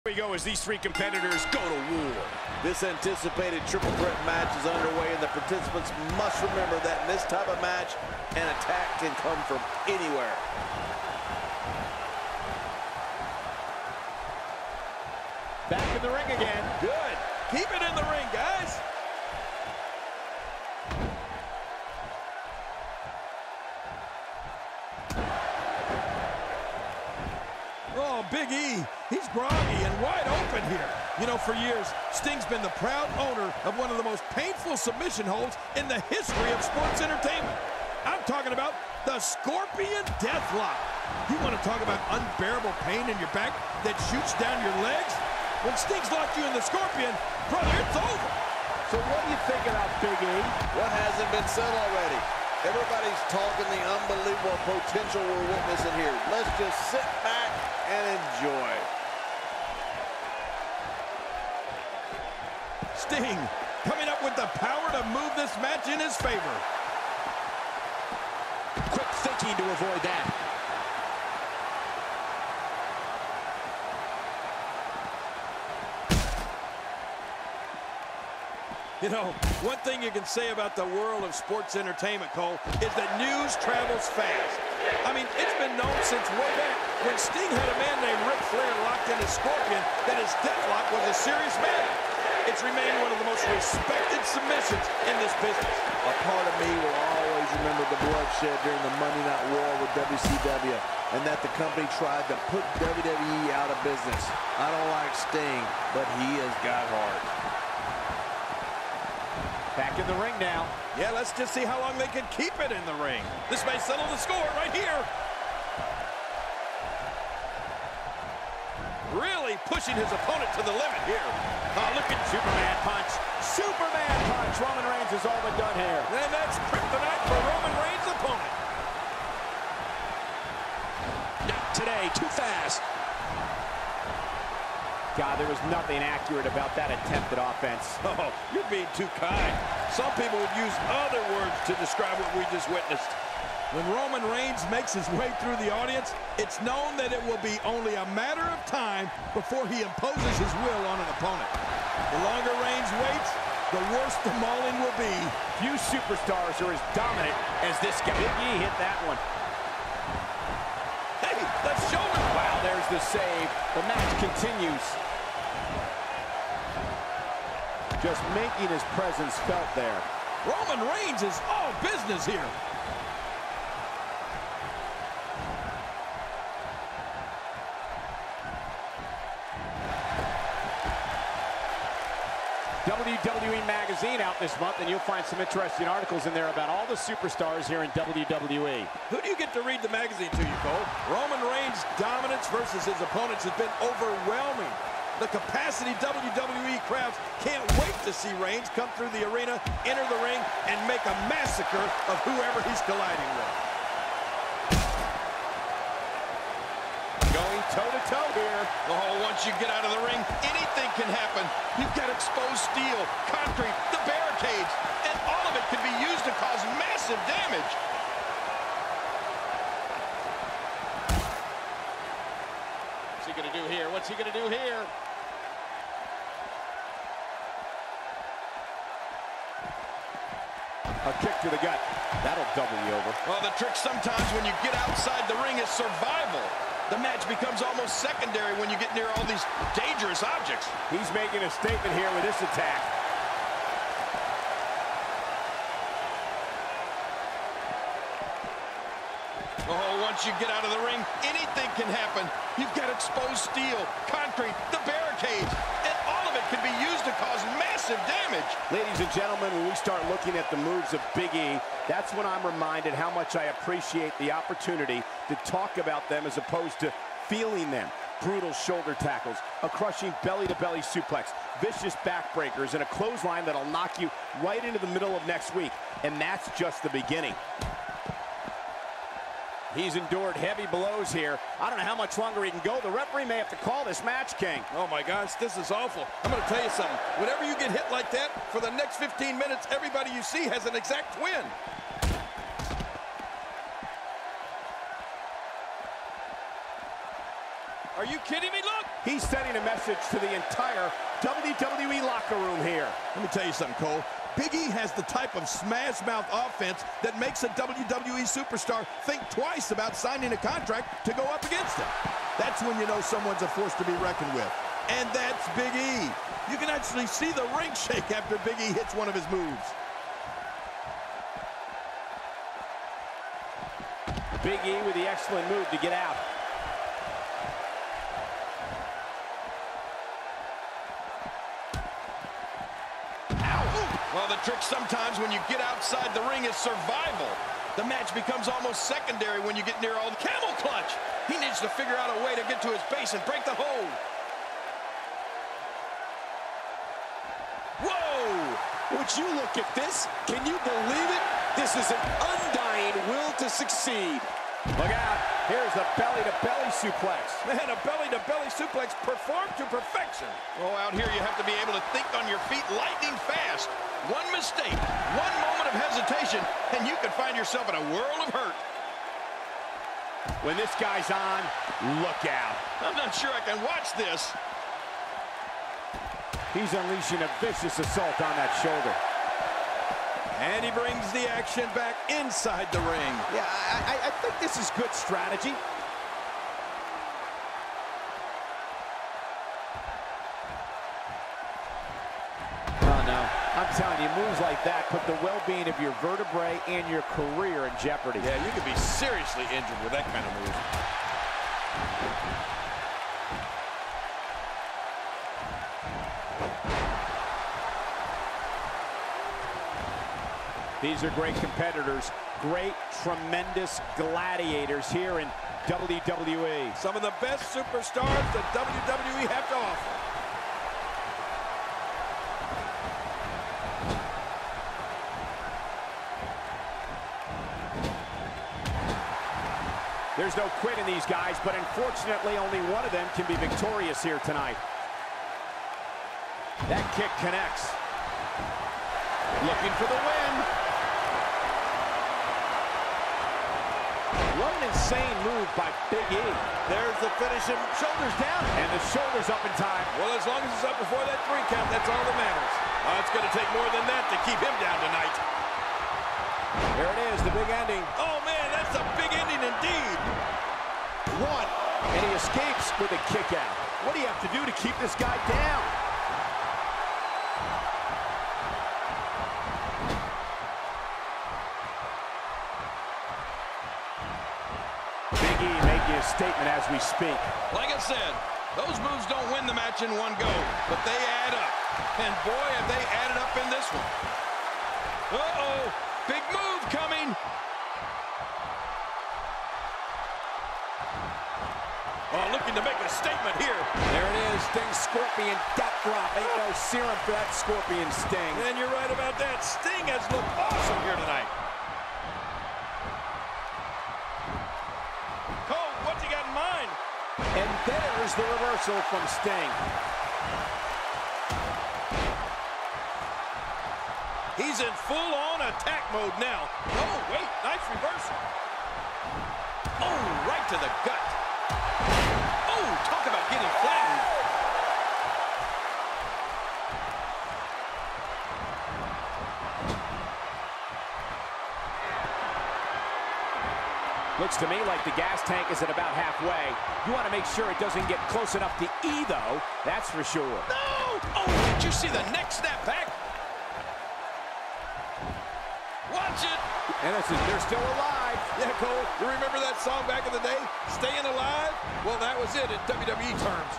Here we go as these three competitors go to war. This anticipated triple threat match is underway, and the participants must remember that in this type of match, an attack can come from anywhere. Back in the ring again. Good. Keep it in the ring, guys. Oh, Big E, he's groggy and wide open here. You know, for years, Sting's been the proud owner of one of the most painful submission holds in the history of sports entertainment. I'm talking about the Scorpion Deathlock. You want to talk about unbearable pain in your back that shoots down your legs? When Sting's locked you in the Scorpion, brother, it's over. So what do you think about Big E? What hasn't been said already? Everybody's talking the unbelievable potential we're witnessing here. Let's just sit back and enjoy. Sting coming up with the power to move this match in his favor. Quick thinking to avoid that. You know, one thing you can say about the world of sports entertainment, Cole, is that news travels fast. I mean, it's been known since way back when Sting had a man named Ric Flair locked in his Scorpion that his deathlock was a serious matter. It's remained one of the most respected submissions in this business. A part of me will always remember the bloodshed during the Monday Night War with WCW, and that the company tried to put WWE out of business. I don't like Sting, but he has got heart. Back in the ring now. Yeah, let's just see how long they can keep it in the ring. This may settle the score right here. Really pushing his opponent to the limit here. Oh, look at Superman punch. Superman punch. Roman Reigns is all but done here. And that's kryptonite for Roman Reigns' opponent. Not today, too fast. God, there was nothing accurate about that attempted offense. Oh, you're being too kind. Some people would use other words to describe what we just witnessed. When Roman Reigns makes his way through the audience, it's known that it will be only a matter of time before he imposes his will on an opponent. The longer Reigns waits, the worse the mauling will be. Few superstars are as dominant as this guy. Big E hit that one. Hey, let's show him. Wow, there's the save. The match continues. Just making his presence felt there. Roman Reigns is all business here. WWE Magazine out this month, and you'll find some interesting articles in there about all the superstars here in WWE. Who do you get to read the magazine to you, Cole? Roman Reigns' dominance versus his opponents has been overwhelming. The capacity WWE crowds can't wait to see Reigns come through the arena, enter the ring, and make a massacre of whoever he's colliding with. Going toe-to-toe here. Oh, once you get out of the ring, anything can happen. You've got exposed steel, concrete, the barricades, and all of it can be used to cause massive damage. What's he gonna do here? What's he gonna do here? A kick to the gut. That'll double you over. Well, the trick sometimes when you get outside the ring is survival. The match becomes almost secondary when you get near all these dangerous objects. He's making a statement here with this attack. Oh, once you get out of the ring, anything can happen. You've got exposed steel, concrete, the barricades, and all of it can be used to cause massive damage. Ladies and gentlemen, when we start looking at the moves of Big E, that's when I'm reminded how much I appreciate the opportunity to talk about them as opposed to feeling them. Brutal shoulder tackles, a crushing belly-to-belly suplex, vicious backbreakers, and a clothesline that'll knock you right into the middle of next week. And that's just the beginning. He's endured heavy blows here. I don't know how much longer he can go. The referee may have to call this match, King. Oh, my gosh, this is awful. I'm going to tell you something. Whenever you get hit like that, for the next 15 minutes, everybody you see has an exact twin. Are you kidding me? Look! He's sending a message to the entire WWE locker room here. Let me tell you something, Cole. Big E has the type of smash-mouth offense that makes a WWE superstar think twice about signing a contract to go up against him. That's when you know someone's a force to be reckoned with. And that's Big E. You can actually see the ring shake after Big E hits one of his moves. Big E with the excellent move to get out. Well, the trick sometimes when you get outside the ring is survival. The match becomes almost secondary when you get near all the camel clutch. He needs to figure out a way to get to his base and break the hold. Whoa! Would you look at this? Can you believe it? This is an undying will to succeed. Look out. Here's a belly-to-belly suplex. Man, a belly-to-belly suplex performed to perfection. Oh, out here you have to be able to think on your feet lightning fast. One mistake, one moment of hesitation, and you could find yourself in a world of hurt. When this guy's on, look out. I'm not sure I can watch this. He's unleashing a vicious assault on that shoulder. And he brings the action back inside the ring. Yeah, I think this is good strategy. Oh, no. I'm telling you, moves like that put the well-being of your vertebrae and your career in jeopardy. Yeah, you could be seriously injured with that kind of move. These are great competitors, great, tremendous gladiators here in WWE. Some of the best superstars that WWE have to offer. There's no quit in these guys, but unfortunately only one of them can be victorious here tonight. That kick connects. Looking for the win. What an insane move by Big E. There's the finish him, shoulders down. And the shoulder's up in time. Well, as long as it's up before that 3 count, that's all that matters. It's going to take more than that to keep him down tonight. There it is, the big ending. Oh, man, that's a big ending indeed. One, and he escapes with a kick out. What do you have to do to keep this guy down? Big E making a statement as we speak. Like I said, those moves don't win the match in one go, but they add up. And boy, have they added up in this one. Uh-oh, big move coming. Oh, looking to make a statement here. There it is, Sting Scorpion death drop. Ain't no serum for that Scorpion Sting. And you're right about that. Sting has looked awesome here tonight. Cole, what's he got in mind? And there's the reversal from Sting. He's in full-on attack mode now. Oh, wait, nice reversal. Oh, right to the gut. Oh, talk about getting flattened. Looks to me like the gas tank is at about halfway. You want to make sure it doesn't get close enough to E, though. That's for sure. No! Oh, did you see the neck snap back? Watch it! And they're still alive. Yeah, Cole, you remember that song back in the day? Staying Alive? Well, that was it in WWE terms.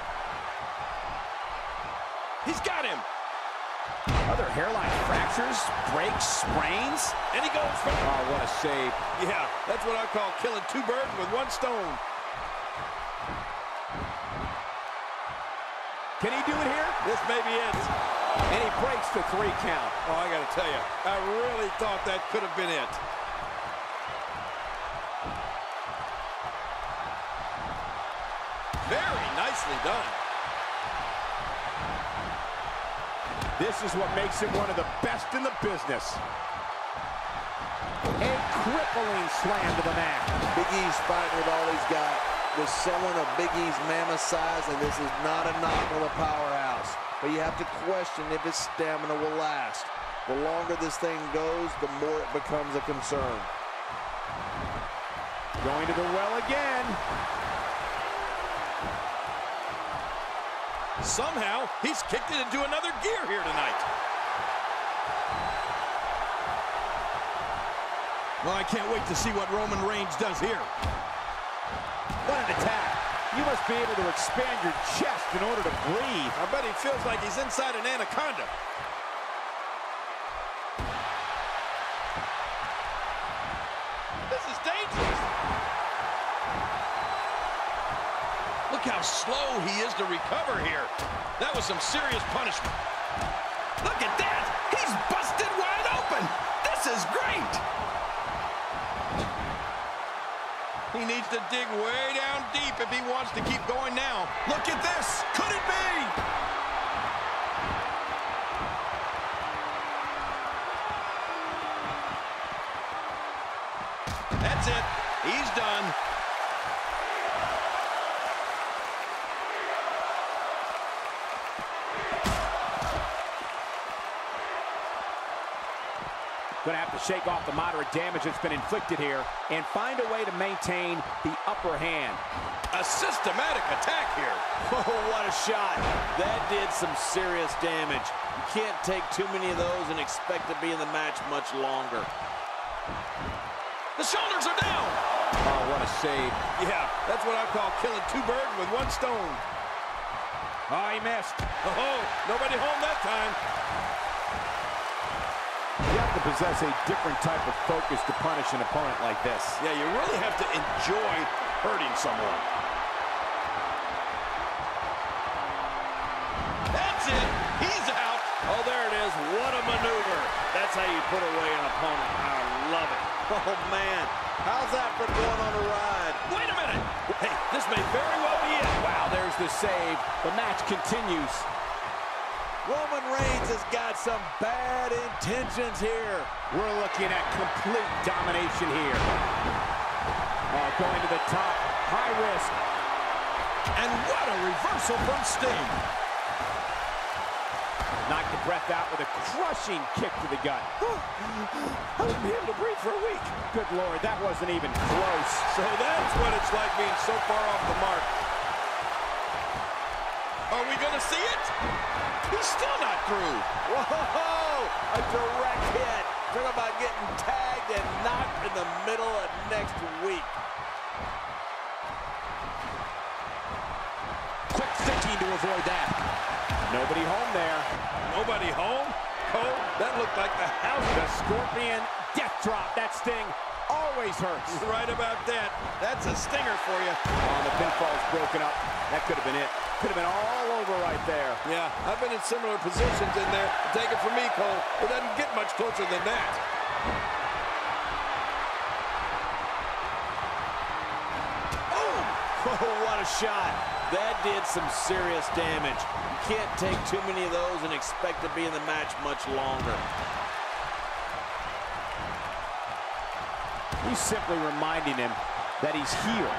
He's got him. Other hairline fractures, breaks, sprains. And he goes for... Oh, what a save. Yeah, that's what I call killing 2 birds with 1 stone. Can he do it here? This may be it. And he breaks the 3 count. Oh, I got to tell you, I really thought that could have been it. Very nicely done. This is what makes him one of the best in the business. A crippling slam to the mat. Big E's fighting with all he's got. with someone of Big E's mammoth size, and this is not a knock on the powerhouse, but you have to question if his stamina will last. The longer this thing goes, the more it becomes a concern. Going to the well again. Somehow, he's kicked it into another gear here tonight. Well, I can't wait to see what Roman Reigns does here. What an attack. You must be able to expand your chest in order to breathe. I bet he feels like he's inside an anaconda. This is dangerous. Look how slow he is to recover here. That was some serious punishment. Look at that. He's busted wide open. This is great. He needs to dig way down deep if he wants to keep going now. Look at this. Could it be? That's it. He's done. Going to have to shake off the moderate damage that's been inflicted here and find a way to maintain the upper hand. A systematic attack here. Oh, what a shot. That did some serious damage. You can't take too many of those and expect to be in the match much longer. The shoulders are down. Oh, what a save. Yeah, that's what I call killing two birds with one stone. Oh, he missed. Oh, nobody home that time. You have to possess a different type of focus to punish an opponent like this. Yeah, you really have to enjoy hurting someone. That's it. He's out. Oh, there it is. What a maneuver. That's how you put away an opponent. I love it. Oh, man. How's that for going on a ride? Wait a minute. Hey, this may very well be it. Wow, there's the save. The match continues. Roman Reigns has got some bad intentions here. We're looking at complete domination here. Oh, going to the top. High risk. And what a reversal from Sting. Knocked the breath out with a crushing kick to the gut. I wouldn't be able to breathe for a week. Good Lord, that wasn't even close. So that's what it's like being so far off the mark. Are we going to see it? He's still not through. Whoa! A direct hit. Talk about getting tagged and knocked in the middle of next week. Quick thinking to avoid that. Nobody home there. Nobody home? Cole, that looked like the house. The Scorpion death drop. That Sting always hurts. Right about that. That's a stinger for you. Oh, the pinfall's broken up. That could have been it. Could have been all over right there. Yeah, I've been in similar positions in there. Take it from me, Cole. It doesn't get much closer than that. Oh, what a shot. That did some serious damage. You can't take too many of those and expect to be in the match much longer. He's simply reminding him that he's here.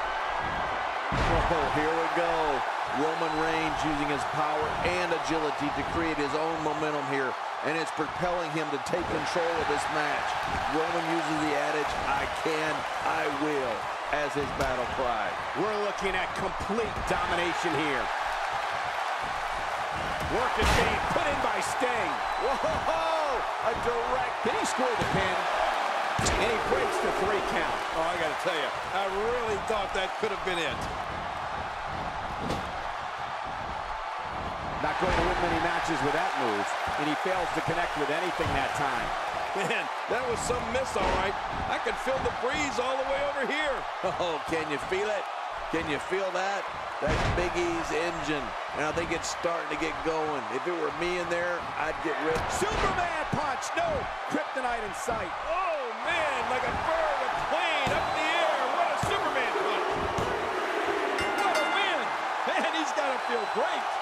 Oh, here we go. Roman Reigns using his power and agility to create his own momentum here, and it's propelling him to take control of this match. Roman uses the adage, I can, I will, as his battle cry. We're looking at complete domination here. Work is being put in by Sting. Whoa! A direct... Did he score the pin? And he breaks the 3 count. Oh, I got to tell you, I really thought that could have been it. Not going to win many matches with that move, and he fails to connect with anything that time. Man, that was some miss, all right. I could feel the breeze all the way over here. Oh, can you feel it? Can you feel that? That's Big E's engine, and I think it's starting to get going. If it were me in there, I'd get rid. Superman punch! No! Kryptonite in sight. Oh, man, like a bird, a plane, up in the air. What a Superman punch. What a win. Man, he's got to feel great.